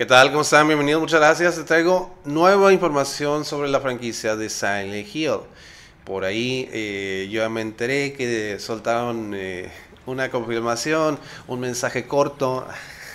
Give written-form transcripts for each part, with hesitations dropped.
¿Qué tal? ¿Cómo están? Bienvenidos, muchas gracias. Te traigo nueva información sobre la franquicia de Silent Hill. Por ahí yo ya me enteré que soltaron una confirmación, un mensaje corto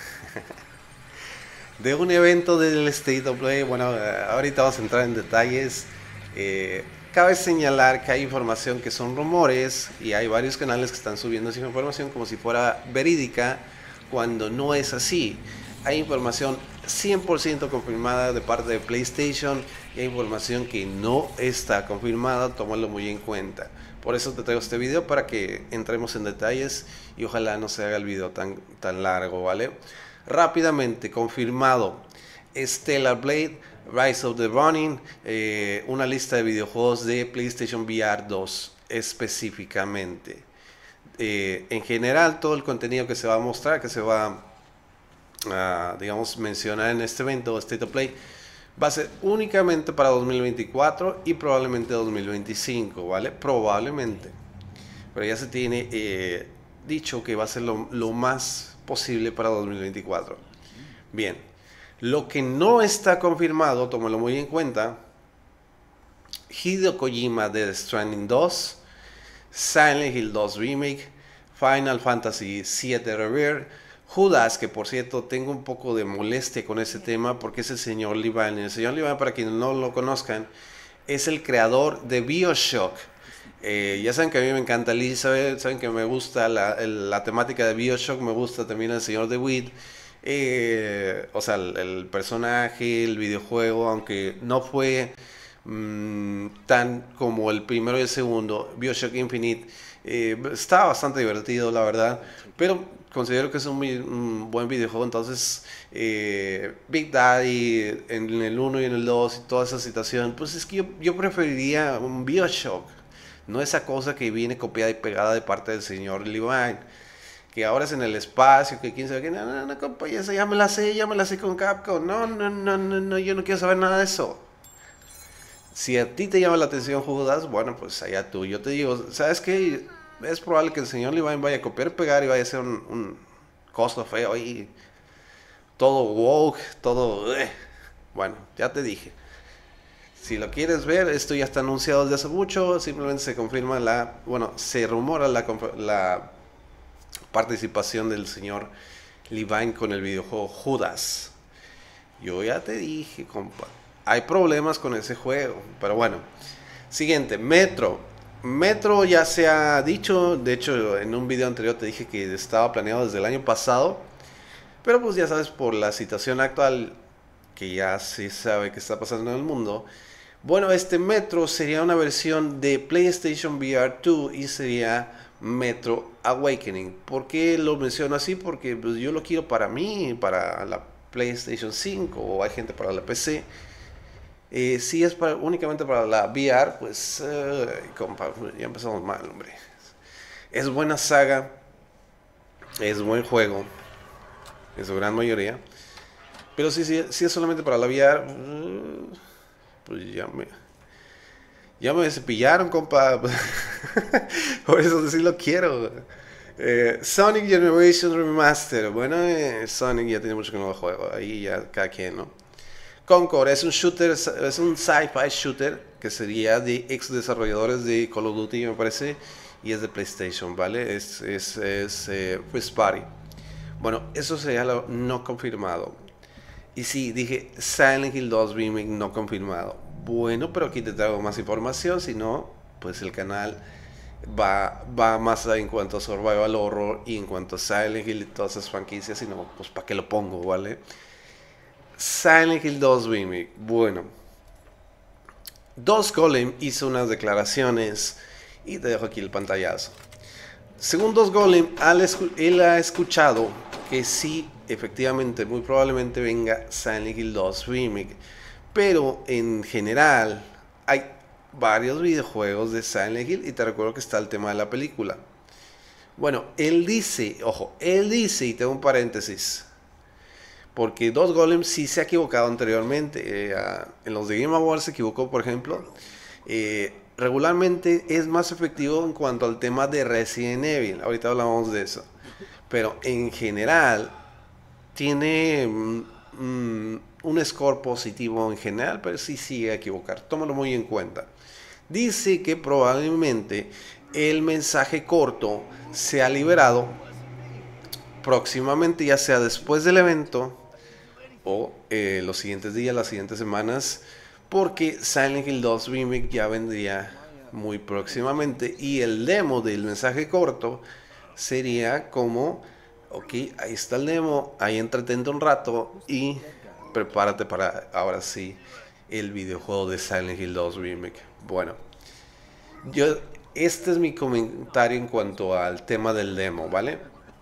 de un evento del State of Play. Bueno, ahorita vamos a entrar en detalles. Eh, Cabe señalar que hay información que son rumores y hay varios canales que están subiendo esa información como si fuera verídica, cuando no es así. Hay información 100% confirmada de parte de PlayStation y hay información que no está confirmada, tómalo muy en cuenta. Por eso te traigo este video para que entremos en detalles y ojalá no se haga el video tan largo, ¿vale? Rápidamente, confirmado: Stellar Blade, Rise of the Ronin, una lista de videojuegos de PlayStation VR 2 específicamente. En general, todo el contenido que se va a mostrar, que se va digamos, mencionar en este evento State of Play, va a ser únicamente para 2024 y probablemente 2025, ¿vale? Probablemente. Pero ya se tiene dicho que va a ser lo más posible para 2024. Bien, lo que no está confirmado, tómalo muy en cuenta: Hideo Kojima de Death Stranding 2, Silent Hill 2 Remake, Final Fantasy VII Rebirth, Judas, que por cierto tengo un poco de molestia con ese tema porque es el señor Levine. El señor Levine, para quienes no lo conozcan, es el creador de BioShock. Ya saben que a mí me encanta Elizabeth, saben que me gusta la temática de BioShock, me gusta también el señor DeWitt. O sea, el personaje, el videojuego, aunque no fue tan como el primero y el segundo, BioShock Infinite, está bastante divertido, la verdad, pero considero que es un buen videojuego. Entonces, Big Daddy en el uno y en el 2 y toda esa situación, pues es que yo preferiría un BioShock, no esa cosa que viene copiada y pegada de parte del señor Levine, que ahora es en el espacio, que quién sabe qué. No, compa, ya me la sé con Capcom. No, yo no quiero saber nada de eso. Si a ti te llama la atención Judas, bueno, pues allá tú. Yo te digo, ¿sabes qué? Es probable que el señor Levine vaya a copiar, pegar y vaya a hacer un costo feo y todo woke, todo. Bueno, ya te dije. Si lo quieres ver, esto ya está anunciado desde hace mucho. Simplemente se confirma se rumora la participación del señor Levine con el videojuego Judas. Yo ya te dije, compa, hay problemas con ese juego, pero bueno. Siguiente, Metro. Metro ya se ha dicho, de hecho en un video anterior te dije que estaba planeado desde el año pasado, pero pues ya sabes, por la situación actual, que ya se sabe que está pasando en el mundo. Bueno, este Metro sería una versión de PlayStation VR 2 y sería Metro Awakening. ¿Por qué lo menciono así? Porque pues, yo lo quiero para mí, para la PlayStation 5, o hay gente para la PC. Si es únicamente para la VR, pues compa, ya empezamos mal, hombre. Es buena saga, es buen juego, en su gran mayoría. Pero si es solamente para la VR, pues ya me cepillaron, compa. Por eso sí lo quiero. Sonic Generation Remaster. Bueno, Sonic ya tiene mucho que no lo juego. Ahí ya cada quien, ¿no? Concord es un shooter, es un sci-fi shooter que sería de ex desarrolladores de Call of Duty, me parece, y es de PlayStation, ¿vale? Es First Party. Bueno, eso sería lo no confirmado. Y sí, dije Silent Hill 2 Remake no confirmado. Bueno, pero aquí te traigo más información, si no, pues el canal va más en cuanto a Survival Horror y en cuanto a Silent Hill y todas esas franquicias, si no, pues para qué lo pongo, ¿vale? Silent Hill 2 Remake. Bueno, Dos Golem hizo unas declaraciones y te dejo aquí el pantallazo. Según Dos Golem, él ha escuchado que sí, efectivamente, muy probablemente venga Silent Hill 2 Remake, pero en general hay varios videojuegos de Silent Hill y te recuerdo que está el tema de la película. Bueno, él dice, ojo, y tengo un paréntesis, porque Dos Golem sí se ha equivocado anteriormente. En los de Game Awards se equivocó, por ejemplo. Regularmente es más efectivo en cuanto al tema de Resident Evil. Ahorita hablamos de eso. Pero en general tiene un score positivo en general, pero sí sigue a equivocar. Tómalo muy en cuenta. Dice que probablemente el mensaje corto sea liberado próximamente, ya sea después del evento o los siguientes días, las siguientes semanas, porque Silent Hill 2 Remake ya vendría muy próximamente y el demo del mensaje corto sería como, ok, ahí está el demo, ahí entretente un rato y prepárate para ahora sí el videojuego de Silent Hill 2 Remake. Bueno, este es mi comentario en cuanto al tema del demo, ¿vale?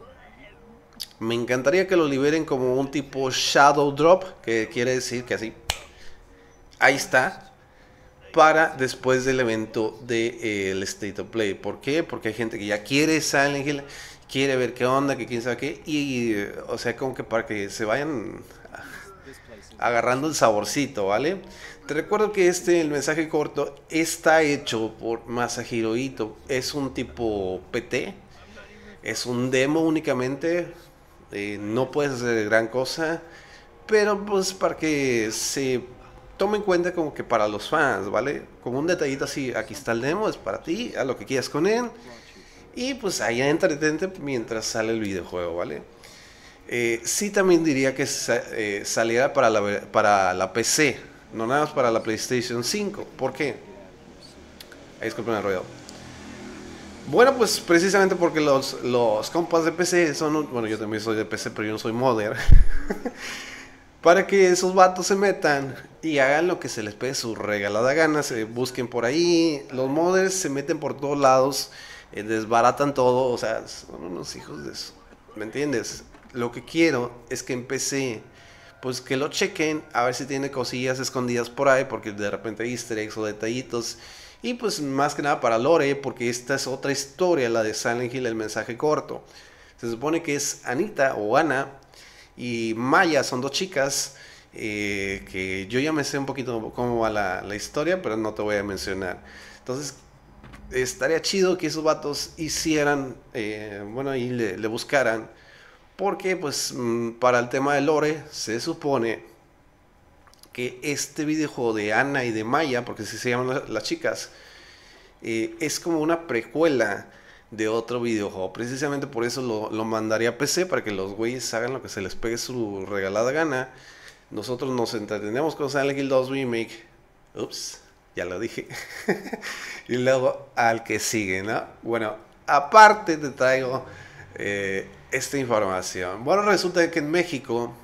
Me encantaría que lo liberen como un tipo Shadow Drop, que quiere decir que así, ahí está, para después del evento del State of Play. ¿Por qué? Porque hay gente que ya quiere Silent Hill, quiere ver qué onda, que quién sabe qué, y o sea, como que para que se vayan agarrando el saborcito, ¿vale? Te recuerdo que el mensaje corto, está hecho por Masahiro Ito, es un tipo PT, es un demo únicamente, no puedes hacer gran cosa, pero pues para que se tome en cuenta como que para los fans, ¿vale? Como un detallito así, aquí está el demo, es para ti, haz lo que quieras con él, y pues ahí entretente mientras sale el videojuego, ¿vale? Sí también diría que saliera para la PC, no nada más para la PlayStation 5. ¿Por qué? Ahí disculpen el ruido. Bueno, pues precisamente porque los compas de PC son, bueno, yo también soy de PC, pero yo no soy modder. Para que esos vatos se metan y hagan lo que se les pegue su regalada gana, se busquen por ahí. Los modders se meten por todos lados, desbaratan todo, o sea, son unos hijos de eso. ¿Me entiendes? Lo que quiero es que en PC, pues que lo chequen, a ver si tiene cosillas escondidas por ahí, porque de repente hay easter eggs o detallitos. Y pues más que nada para lore, porque esta es otra historia, la de Silent Hill, el mensaje corto. Se supone que es Anita o Ana y Maya, son dos chicas que yo ya me sé un poquito cómo va la historia, pero no te voy a mencionar. Entonces, estaría chido que esos vatos hicieran, bueno, ahí le buscaran, porque pues para el tema de lore se supone que este videojuego de Ana y de Maya, porque así se llaman las chicas, es como una precuela de otro videojuego. Precisamente por eso lo mandaría a PC, para que los güeyes hagan lo que se les pegue su regalada gana. Nosotros nos entretenemos con Silent Hill 2 Remake. Ups, ya lo dije. Y luego al que sigue, ¿no? Bueno, aparte te traigo esta información. Bueno, resulta que en México,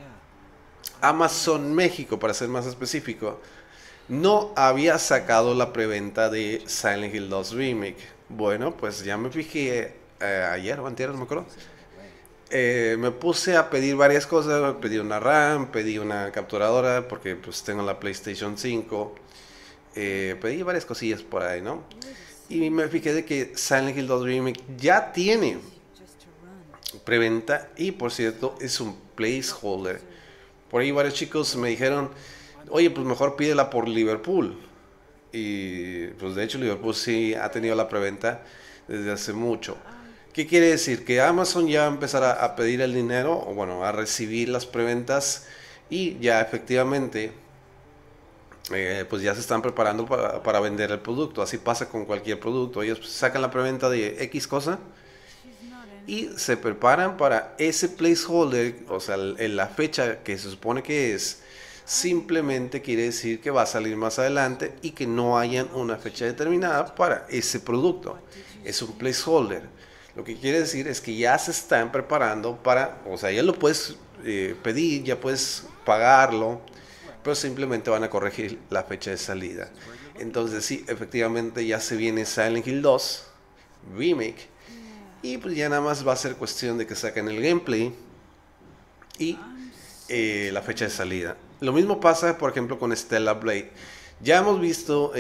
Amazon México, para ser más específico, no había sacado la preventa de Silent Hill 2 Remake. Bueno, pues ya me fijé ayer o antier, no me acuerdo. Me puse a pedir varias cosas, pedí una RAM, pedí una capturadora, porque pues tengo la PlayStation 5. Pedí varias cosillas por ahí, ¿no? Y me fijé de que Silent Hill 2 Remake ya tiene preventa, y por cierto es un placeholder. Por ahí varios chicos me dijeron, oye, pues mejor pídela por Liverpool. Y pues de hecho Liverpool sí ha tenido la preventa desde hace mucho. ¿Qué quiere decir? Que Amazon ya va a empezar a pedir el dinero, o bueno, a recibir las preventas, y ya efectivamente pues ya se están preparando para vender el producto. Así pasa con cualquier producto. Ellos sacan la preventa de X cosa y se preparan para ese placeholder, o sea, la fecha que se supone que es, simplemente quiere decir que va a salir más adelante y que no hayan una fecha determinada para ese producto. Es un placeholder. Lo que quiere decir es que ya se están preparando para, o sea, ya lo puedes pedir, ya puedes pagarlo, pero simplemente van a corregir la fecha de salida. Entonces sí, efectivamente ya se viene Silent Hill 2 Remake, y pues ya nada más va a ser cuestión de que saquen el gameplay y la fecha de salida. Lo mismo pasa, por ejemplo, con Stellar Blade. Ya hemos visto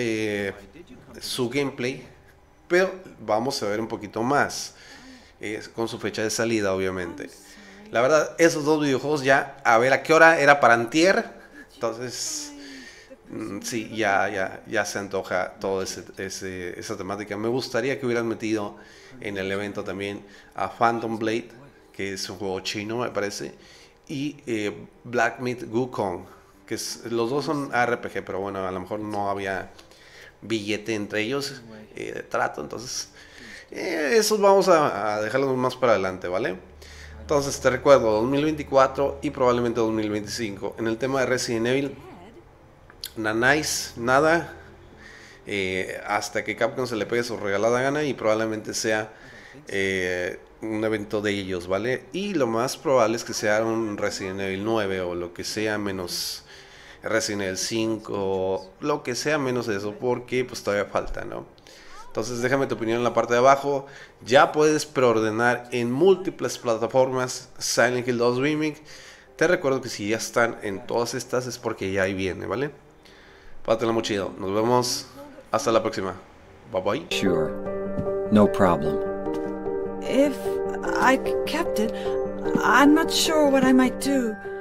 su gameplay, pero vamos a ver un poquito más con su fecha de salida, obviamente. La verdad, esos dos videojuegos ya, a ver a qué hora era para antier. Entonces, sí, ya se antoja toda esa temática. Me gustaría que hubieran metido en el evento también a Phantom Blade, que es un juego chino, me parece. y Black Myth Wukong, que los dos son RPG, pero bueno, a lo mejor no había billete entre ellos de trato, entonces esos vamos a dejarlos más para adelante, ¿vale? Entonces te recuerdo 2024 y probablemente 2025. En el tema de Resident Evil, nanáis, nada, hasta que Capcom se le pegue su regalada gana y probablemente sea un evento de ellos, ¿vale? Y lo más probable es que sea un Resident Evil 9 o lo que sea menos Resident Evil 5, lo que sea menos eso, porque pues todavía falta, ¿no? Entonces déjame tu opinión en la parte de abajo. Ya puedes preordenar en múltiples plataformas Silent Hill 2 Remake. Te recuerdo que si ya están en todas estas es porque ya ahí viene, ¿vale? Pásatela muy chido. Nos vemos hasta la próxima. Bye bye. Sure. No problem. If I kept it, I'm not sure what I might do.